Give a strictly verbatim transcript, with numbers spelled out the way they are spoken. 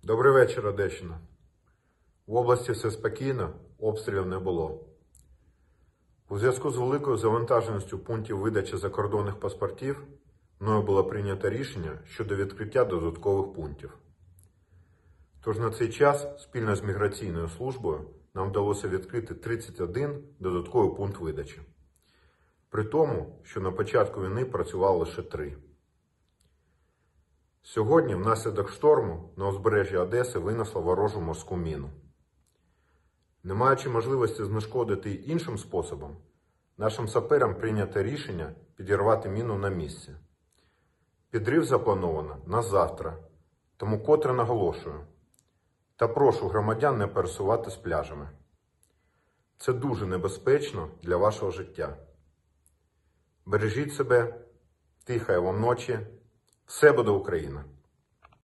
Добрий вечір, Одещина. В області все спокійно, обстрілів не було. У зв'язку з великою завантаженістю пунктів видачі закордонних паспортів мною було прийнято рішення щодо відкриття додаткових пунктів. Тож на цей час спільно з міграційною службою нам вдалося відкрити тридцять один додатковий пункт видачі. При тому, що на початку війни працювало лише три. Сьогодні внаслідок шторму на узбережжі Одеси винесло ворожу морську міну. Не маючи можливості знешкодити її іншим способом, нашим саперам прийнято рішення підірвати міну на місці. Підрив заплановано на завтра, тому котре наголошую та прошу громадян не пересуватись пляжами. Це дуже небезпечно для вашого життя. Бережіть себе, тихої вам ночі, все буде Україна!